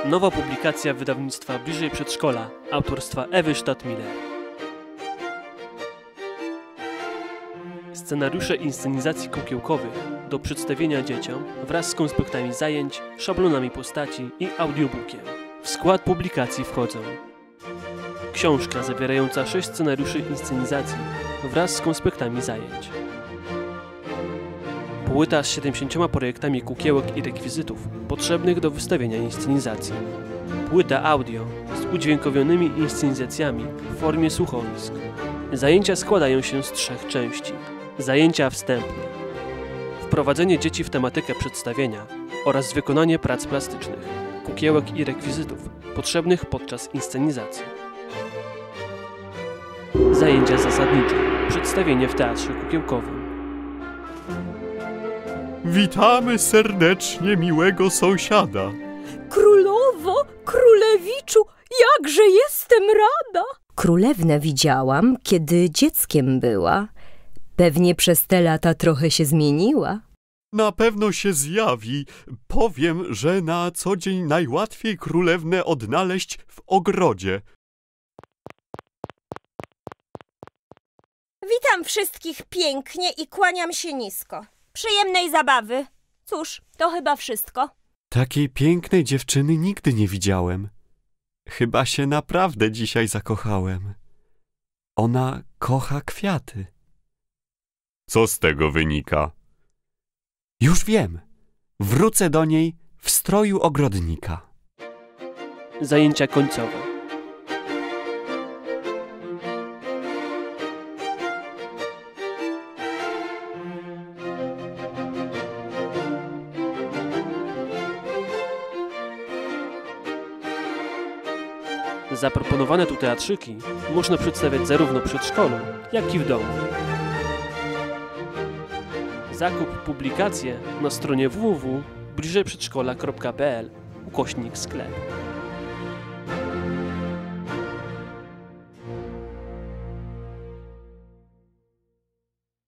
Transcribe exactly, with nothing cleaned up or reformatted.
Nowa publikacja wydawnictwa Bliżej Przedszkola autorstwa Ewy Stadtmiller. Scenariusze inscenizacji kukiełkowych do przedstawienia dzieciom wraz z konspektami zajęć, szablonami postaci i audiobookiem. W skład publikacji wchodzą książka zawierająca sześć scenariuszy inscenizacji wraz z konspektami zajęć, płyta z siedemdziesięcioma projektami kukiełek i rekwizytów potrzebnych do wystawienia inscenizacji, płyta audio z udźwiękowionymi inscenizacjami w formie słuchowisk. Zajęcia składają się z trzech części. Zajęcia wstępne, wprowadzenie dzieci w tematykę przedstawienia oraz wykonanie prac plastycznych, kukiełek i rekwizytów potrzebnych podczas inscenizacji. Zajęcia zasadnicze, przedstawienie w teatrze kukiełkowym. Witamy serdecznie miłego sąsiada. Królowo, królewiczu, jakże jestem rada! Królewnę widziałam, kiedy dzieckiem była. Pewnie przez te lata trochę się zmieniła. Na pewno się zjawi. Powiem, że na co dzień najłatwiej królewnę odnaleźć w ogrodzie. Witam wszystkich pięknie i kłaniam się nisko. Przyjemnej zabawy. Cóż, to chyba wszystko. Takiej pięknej dziewczyny nigdy nie widziałem. Chyba się naprawdę dzisiaj zakochałem. Ona kocha kwiaty. Co z tego wynika? Już wiem. Wrócę do niej w stroju ogrodnika. Zajęcia końcowe. Zaproponowane tu teatrzyki można przedstawiać zarówno w przedszkolu, jak i w domu. Zakup publikacje na stronie w w w kropka bliżej przedszkola kropka p l ukośnik sklep.